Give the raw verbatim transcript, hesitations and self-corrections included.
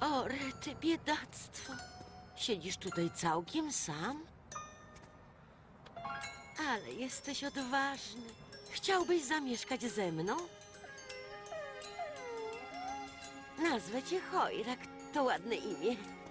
O, rety, biedactwo. Siedzisz tutaj całkiem sam? Ale jesteś odważny. Chciałbyś zamieszkać ze mną? Nazwę cię Chojrak. To ładne imię.